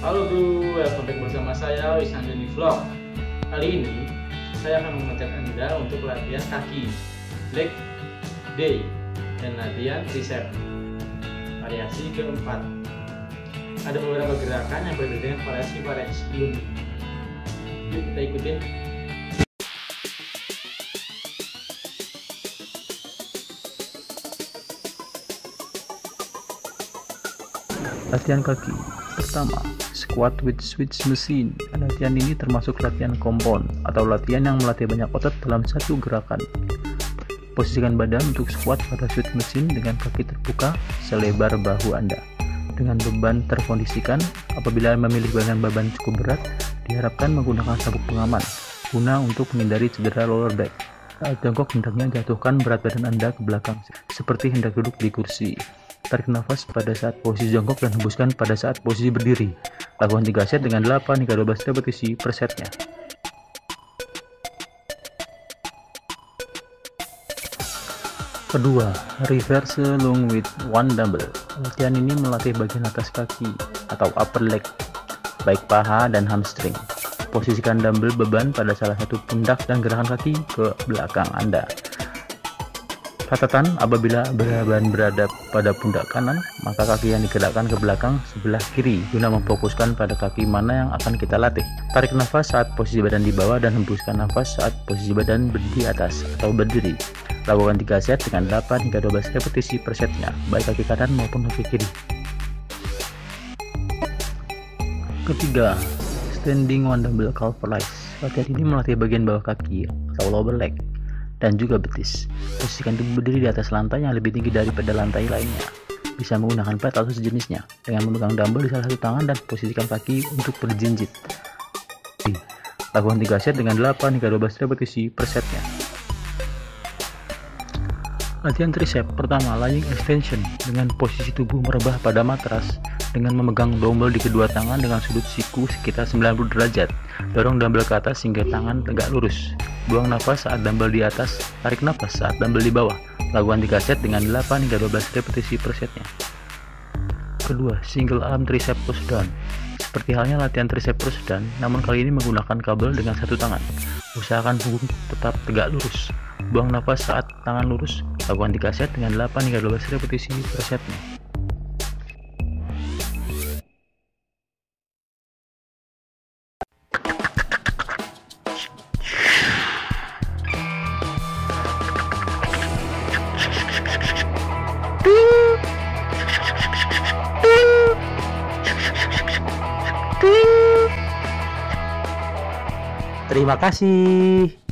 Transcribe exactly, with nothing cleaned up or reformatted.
Halo bro, welcome back bersama saya Wisandani Vlog. Kali ini saya akan mengajak Anda untuk latihan kaki leg day dan latihan tricep variasi keempat. Ada beberapa gerakan yang berbeda dengan variasi-variasi sebelumnya. Yuk kita ikutin. Latihan kaki pertama, squat with switch machine. Latihan ini termasuk latihan compound atau latihan yang melatih banyak otot dalam satu gerakan. Posisikan badan untuk squat pada switch machine dengan kaki terbuka selebar bahu Anda. Dengan beban terkondisikan, apabila memilih bagian beban cukup berat, diharapkan menggunakan sabuk pengaman guna untuk menghindari cedera lower back. Saat jongkok, hendaknya jatuhkan berat badan Anda ke belakang seperti hendak duduk di kursi. Tarik nafas pada saat posisi jongkok dan hembuskan pada saat posisi berdiri. Lakukan tiga set dengan delapan hingga dua belas repetisi per setnya. Kedua, reverse lunge with one dumbbell. Latihan ini melatih bagian atas kaki atau upper leg, baik paha dan hamstring. Posisikan dumbbell beban pada salah satu pundak dan gerakan kaki ke belakang Anda. Catatan, apabila beban berada pada pundak kanan, maka kaki yang digerakkan ke belakang sebelah kiri guna memfokuskan pada kaki mana yang akan kita latih. Tarik nafas saat posisi badan di bawah dan hembuskan nafas saat posisi badan di atas atau berdiri. Lakukan tiga set dengan delapan hingga dua belas repetisi per setnya, baik kaki kanan maupun kaki kiri. Ketiga, standing one dumbbell calf raise. Latihan ini melatih bagian bawah kaki atau lower leg dan juga betis. Posisikan tubuh berdiri di atas lantai yang lebih tinggi daripada lantai lainnya. Bisa menggunakan plat atau sejenisnya dengan memegang dumbbell di salah satu tangan dan posisikan kaki untuk berjinjit. Lakukan tiga set dengan delapan hingga dua belas repetisi per setnya. Latihan tricep pertama, lying extension dengan posisi tubuh merebah pada matras dengan memegang dumbbell di kedua tangan dengan sudut siku sekitar sembilan puluh derajat. Dorong dumbbell ke atas hingga tangan tegak lurus. Buang nafas saat dumbbell di atas, tarik nafas saat dumbbell di bawah. Lakukan tiga set dengan delapan hingga dua belas repetisi per setnya. Kedua, single arm tricep push down. Seperti halnya latihan tricep push down, namun kali ini menggunakan kabel dengan satu tangan. Usahakan punggung tetap tegak lurus. Buang nafas saat tangan lurus. Lakukan tiga set dengan delapan hingga dua belas repetisi per setnya. Terima kasih.